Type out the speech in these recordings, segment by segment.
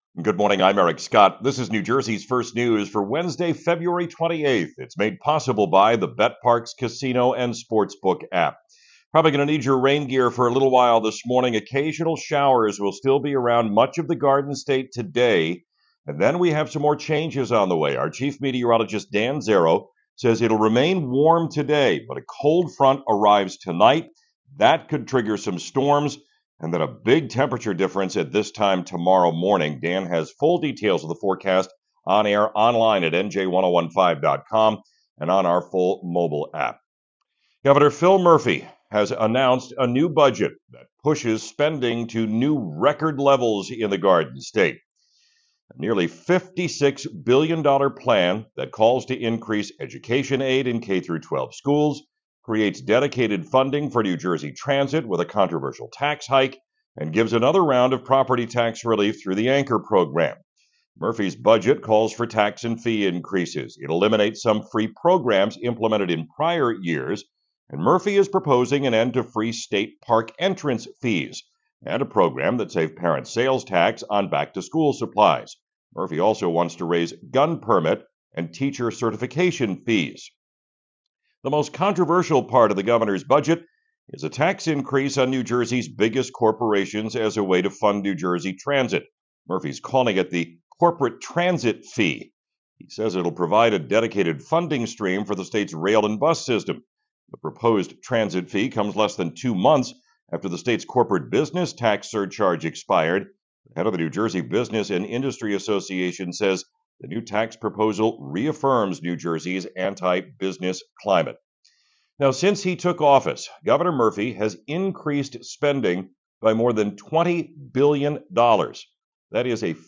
Good morning. I'm Eric Scott. This is New Jersey's first news for Wednesday, February 28th. It's made possible by the BetParks Casino and Sportsbook app. Probably going to need your rain gear for a little while this morning. Occasional showers will still be around much of the Garden State today. And then we have some more changes on the way. Our chief meteorologist, Dan Zero, says it'll remain warm today, but a cold front arrives tonight. That could trigger some storms and then a big temperature difference at this time tomorrow morning. Dan has full details of the forecast on air online at nj1015.com and on our full mobile app. Governor Phil Murphy has announced a new budget that pushes spending to new record levels in the Garden State. A nearly $56 billion plan that calls to increase education aid in K through 12 schools, creates dedicated funding for New Jersey Transit with a controversial tax hike, and gives another round of property tax relief through the Anchor program. Murphy's budget calls for tax and fee increases. It eliminates some free programs implemented in prior years, and Murphy is proposing an end to free state park entrance fees and a program that saves parents sales tax on back-to-school supplies. Murphy also wants to raise gun permit and teacher certification fees. The most controversial part of the governor's budget is a tax increase on New Jersey's biggest corporations as a way to fund New Jersey Transit. Murphy's calling it the corporate transit fee. He says it'll provide a dedicated funding stream for the state's rail and bus system. The proposed transit fee comes less than 2 months after the state's corporate business tax surcharge expired. The head of the New Jersey Business and Industry Association says the new tax proposal reaffirms New Jersey's anti-business climate. Now, since he took office, Governor Murphy has increased spending by more than $20 billion. That is a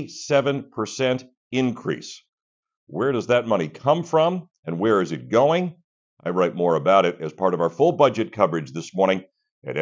57% increase. Where does that money come from and where is it going? I write more about it as part of our full budget coverage this morning at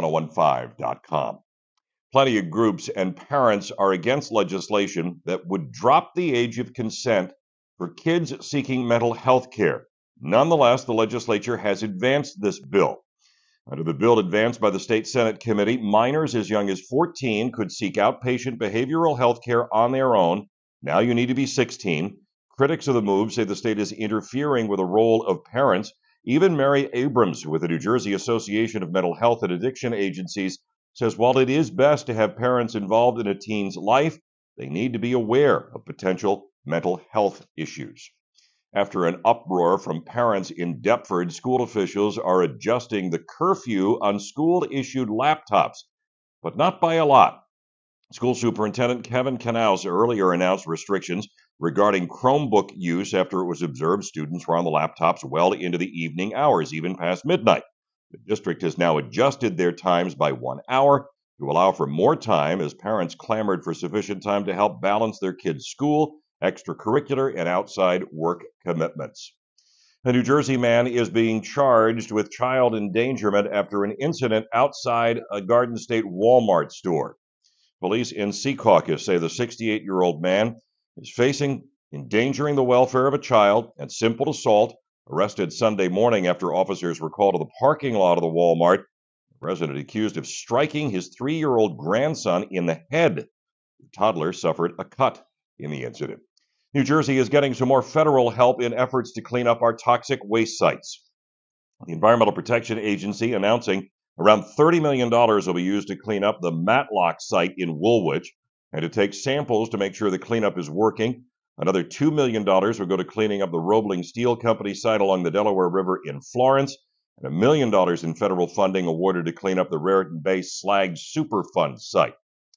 nj1015.com. Plenty of groups and parents are against legislation that would drop the age of consent for kids seeking mental health care. Nonetheless, the legislature has advanced this bill. Under the bill advanced by the State Senate Committee, minors as young as 14 could seek outpatient behavioral health care on their own. Now you need to be 16. Critics of the move say the state is interfering with the role of parents. Even Mary Abrams with the New Jersey Association of Mental Health and Addiction Agencies says while it is best to have parents involved in a teen's life, they need to be aware of potential mental health issues. After an uproar from parents in Deptford, school officials are adjusting the curfew on school-issued laptops, but not by a lot. School Superintendent Kevin Canals earlier announced restrictions regarding Chromebook use after it was observed students were on the laptops well into the evening hours, even past midnight. The district has now adjusted their times by 1 hour to allow for more time as parents clamored for sufficient time to help balance their kids' school, extracurricular, and outside work commitments. A New Jersey man is being charged with child endangerment after an incident outside a Garden State Walmart store. Police in Secaucus say the 68-year-old man is facing endangering the welfare of a child and simple assault, arrested Sunday morning after officers were called to the parking lot of the Walmart. The resident accused of striking his 3-year-old grandson in the head. The toddler suffered a cut in the incident. New Jersey is getting some more federal help in efforts to clean up our toxic waste sites. The Environmental Protection Agency announcing around $30 million will be used to clean up the Matlock site in Woolwich and to take samples to make sure the cleanup is working. Another $2 million will go to cleaning up the Roebling Steel Company site along the Delaware River in Florence, and $1 million in federal funding awarded to clean up the Raritan Bay Slag Superfund site.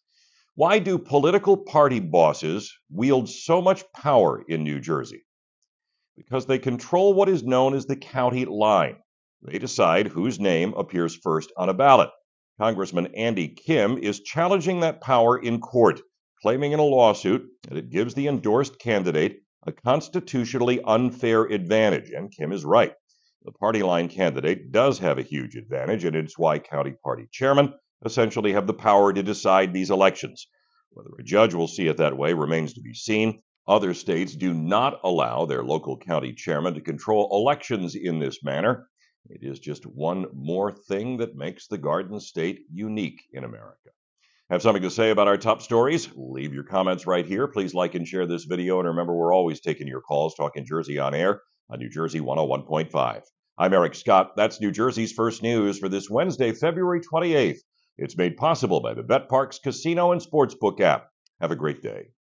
Why do political party bosses wield so much power in New Jersey? Because they control what is known as the county line. They decide whose name appears first on a ballot. Congressman Andy Kim is challenging that power in court, claiming in a lawsuit that it gives the endorsed candidate a constitutionally unfair advantage, and Kim is right. The party line candidate does have a huge advantage, and it's why county party chairmen essentially have the power to decide these elections. Whether a judge will see it that way remains to be seen. Other states do not allow their local county chairman to control elections in this manner. It is just one more thing that makes the Garden State unique in America. Have something to say about our top stories? Leave your comments right here. Please like and share this video. And remember, we're always taking your calls, Talking Jersey on air on New Jersey 101.5. I'm Eric Scott. That's New Jersey's First News for this Wednesday, February 28th. It's made possible by the Bet Parks Casino and Sportsbook app. Have a great day.